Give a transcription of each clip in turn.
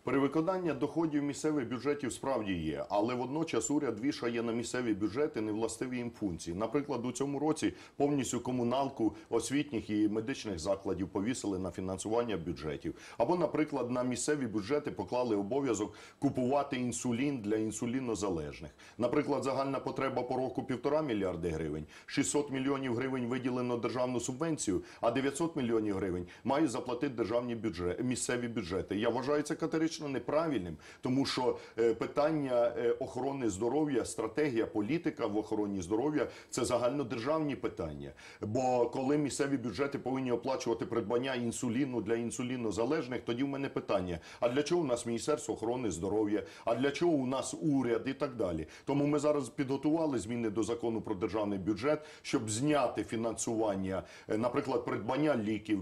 Перевиконання доходів місцевих бюджетів справді є, але водночас уряд вішає на місцеві бюджети невластиві їм функції. Наприклад, у цьому році повністю комуналку освітніх і медичних закладів повісили на фінансування бюджетів. Або, наприклад, на місцеві бюджети поклали обов'язок купувати інсулін для інсулінозалежних. Наприклад, загальна потреба по року 1,5 мільярди гривень, 600 мільйонів гривень виділено державну субвенцію, а 900 мільйонів гривень мають заплатити місцеві бюджети. Я вважаю це категорично неправильним, тому що питання охорони здоров'я, стратегія, політика в охороні здоров'я – це загальнодержавні питання. Бо коли місцеві бюджети повинні оплачувати придбання інсуліну для інсулінозалежних, тоді в мене питання, а для чого у нас Міністерство охорони здоров'я, а для чого у нас уряд і так далі. Тому ми зараз підготували зміни до закону про державний бюджет, щоб зняти фінансування, наприклад, придбання ліків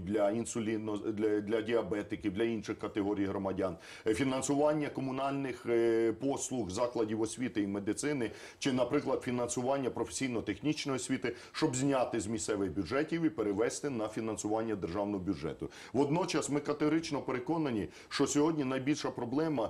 для діабетиків, для інших категорій громадян, фінансування комунальних послуг закладів освіти і медицини, чи, наприклад, фінансування професійно-технічної освіти, щоб зняти з місцевих бюджетів і перевести на фінансування державного бюджету. Водночас ми категорично переконані, що сьогодні найбільша проблема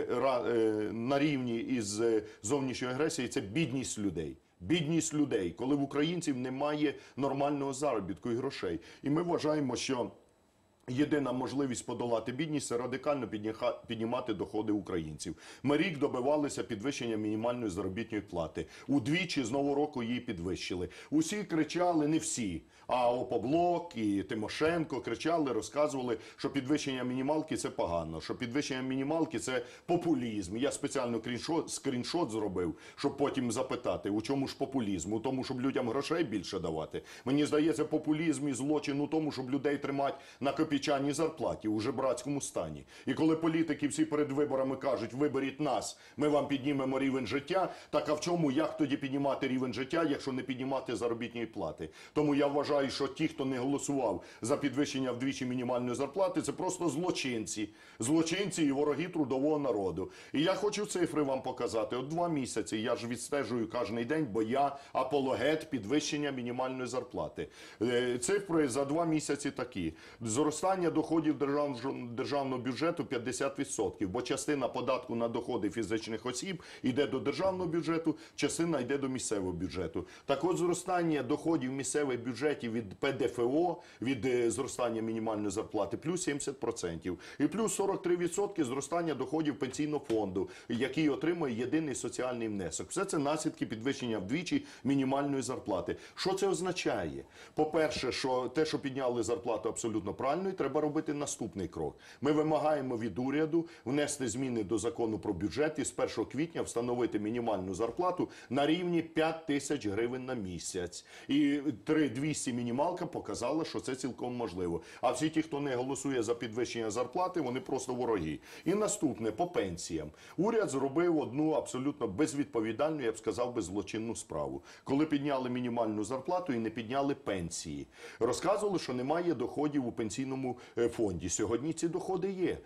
на рівні із зовнішньою агресією – це бідність людей. Бідність людей, коли в українців немає нормального заробітку і грошей. І ми вважаємо, що єдина можливість подолати бідність – це радикально піднімати доходи українців. Ми рік добивалися підвищення мінімальної заробітної плати. Удвічі з нового року її підвищили. Усі кричали, не всі, а Опоблок і Тимошенко кричали, розказували, що підвищення мінімалки – це погано, що підвищення мінімалки – це популізм. Я спеціально скріншот зробив, щоб потім запитати, у чому ж популізм? У тому, щоб людям грошей більше давати? Мені здається, популізм і злочин у тому, щоб людей тримати на копійчаній зарплаті у жебрацькому стані. І коли політики всі перед виборами кажуть, виберіть нас, ми вам піднімемо рівень життя, так а в чому, як тоді піднімати рівень життя, якщо не піднімати заробітні плати? Тому я вважаю, що ті, хто не голосував за підвищення вдвічі мінімальної зарплати, це просто злочинці. Злочинці і вороги трудового народу. І я хочу цифри вам показати. От 2 місяці я ж відстежую кожен день, бо я апологет підвищення мінімальної зарплати. Цифри за 2 місяці такі. Зростання доходів державного бюджету 50%, бо частина податку на доходи фізичних осіб йде до державного бюджету, частина йде до місцевого бюджету. Так от зростання доходів місцевих бюджетів від ПДФО, від зростання мінімальної зарплати, плюс 70%. І плюс 43% зростання доходів пенсійного фонду, який отримує єдиний соціальний внесок. Все це наслідки підвищення вдвічі мінімальної зарплати. Що це означає? По-перше, що те, що підняли зарплату абсолютно правильно, і треба робити наступний крок. Ми вимагаємо від уряду внести зміни до закону про бюджет і з 1 квітня встановити мінімальну зарплату на рівні 5 тисяч гривень на місяць. І 3200 мінімалка показала, що це цілком можливо. А всі ті, хто не голосує за підвищення зарплати, вони просто вороги. І наступне, по пенсіям. Уряд зробив одну абсолютно безвідповідальну, я б сказав, злочинну справу. Коли підняли мінімальну зарплату і не підняли пенсії. Розказували, що немає доходів у пенсійному фонді. Сьогодні ці доходи є.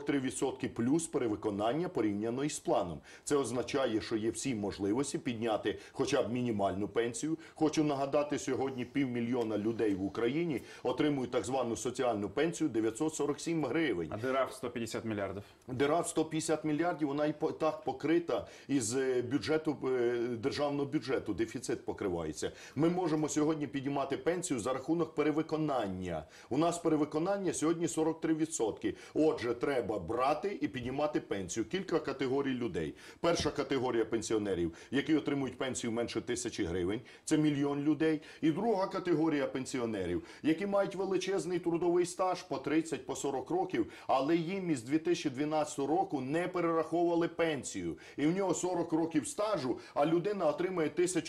43% плюс перевиконання порівняно із планом. Це означає, що є всі можливості підняти хоча б мінімальну пенсію. Хочу нагадати, сьогодні 500 000 людей в Україні отримують так звану соціальну пенсію 947 гривень. А дира в 150 мільярдів. Дира в 150 мільярдів, вона і так покрита із бюджету, державного бюджету, дефіцит покривається. Ми можемо сьогодні піднімати пенсію за рахунок перевиконання. У нас перевиконання сьогодні 43%. Отже, треба брати і піднімати пенсію. Кілька категорій людей. Перша категорія пенсіонерів, які отримують пенсію менше 1000 гривень, це 1 мільйон людей. І друга категорія пенсіонерів, які мають величезний трудовий стаж по 30, по 40 років, але їм із 2012 року не перераховували пенсію. І в нього 40 років стажу, а людина отримує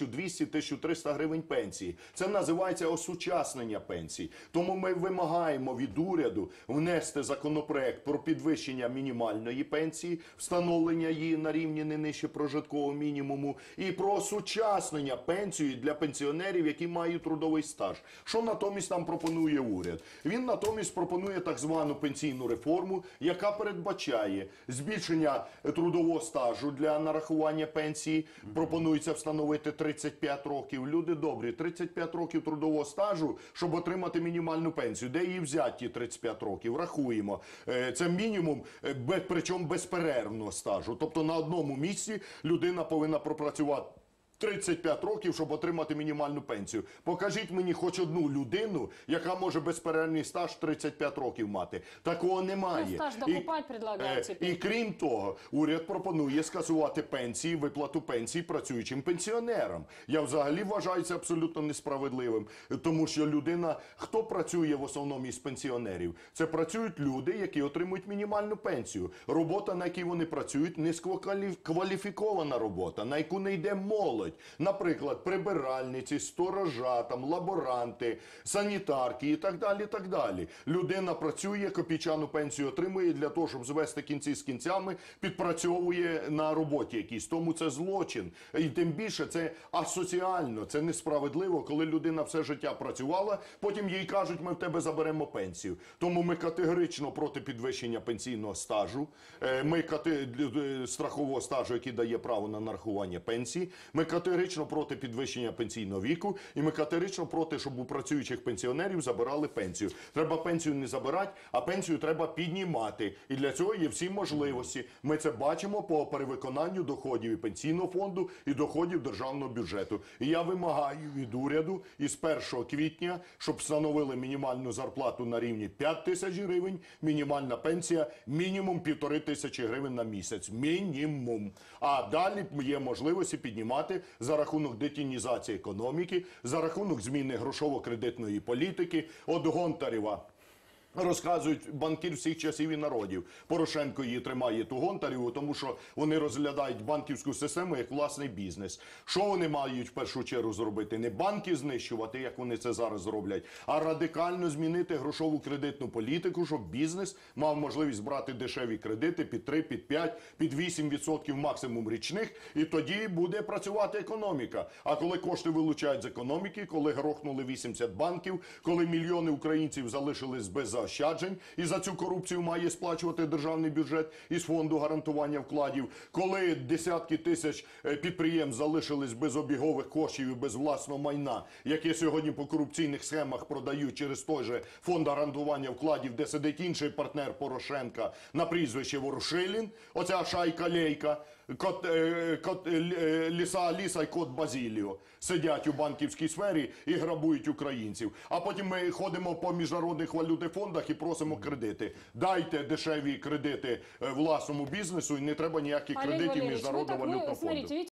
1200-1300 гривень пенсії. Це називається осучаснення пенсій. Тому ми вимагаємо від уряду внести законопроект про підвищення мінімальної пенсії, встановлення її на рівні не нижче прожиткового мінімуму і про осучаснення пенсії для пенсіонерів, які мають трудовий стаж. Що натомість нам пропонує уряд? Він натомість пропонує так звану пенсійну реформу, яка передбачає збільшення трудового стажу для нарахування пенсії. Пропонується встановити 35 років. Люди добрі, 35 років трудового стажу, щоб отримати мінімальну пенсію. Де її взяти? 30 ті 35 років, рахуємо. Це мінімум, причому безперервного стажу. Тобто на одному місці людина повинна пропрацювати 35 років, щоб отримати мінімальну пенсію. Покажіть мені хоч одну людину, яка може безперервний стаж 35 років мати. Такого немає. Ну, стаж докупать предлагають тепер. І крім того, уряд пропонує скасувати пенсії, виплату пенсій працюючим пенсіонерам. Я взагалі вважаю це абсолютно несправедливим, тому що людина, хто працює в основному із пенсіонерів? Це працюють люди, які отримують мінімальну пенсію. Робота, на якій вони працюють, низькокваліфікована робота, на яку не йде молодь. Наприклад, прибиральниці, сторожа, там, лаборанти, санітарки і так далі, так далі. Людина працює, копійчану пенсію отримує для того, щоб звести кінці з кінцями, підпрацьовує на роботі якійсь. Тому це злочин. І тим більше це асоціально, це несправедливо, коли людина все життя працювала, потім їй кажуть, ми в тебе заберемо пенсію. Тому ми категорично проти підвищення пенсійного стажу, страхового стажу, який дає право на нарахування пенсії. Ми категорично проти підвищення пенсійного віку, і ми категорично проти, щоб у працюючих пенсіонерів забирали пенсію. Треба пенсію не забирати, а пенсію треба піднімати. І для цього є всі можливості. Ми це бачимо по перевиконанню доходів і пенсійного фонду, і доходів державного бюджету. І я вимагаю від уряду із 1 квітня, щоб встановили мінімальну зарплату на рівні 5 тисяч гривень, мінімальна пенсія мінімум 1500 гривень на місяць. Мінімум. А далі є можливості піднімати за рахунок детінізації економіки, за рахунок зміни грошово-кредитної політики. От Гонтарева розказують банкір всіх часів і народів. Порошенко її тримає, ту Гонтареву, тому що вони розглядають банківську систему як власний бізнес. Що вони мають в першу чергу зробити? Не банки знищувати, як вони це зараз роблять, а радикально змінити грошову кредитну політику, щоб бізнес мав можливість брати дешеві кредити під 3, під 5, під 8% максимум річних, і тоді буде працювати економіка. А коли кошти вилучають з економіки, коли грохнули 80 банків, коли мільйони українців залишились без заощаджень і за цю корупцію має сплачувати державний бюджет із фонду гарантування вкладів, коли десятки тисяч підприємств залишились без обігових коштів і без власного майна, яке сьогодні по корупційних схемах продають через той же фонд гарантування вкладів, де сидить інший партнер Порошенка на прізвище Ворушилін, оця шайка-лейка, Ліса Аліса і кот Базіліо сидять у банківській сфері і грабують українців. А потім ми ходимо по міжнародних валютних фондах і просимо кредити. Дайте дешеві кредити власному бізнесу, і не треба ніяких кредитів Міжнародного валютного фонду.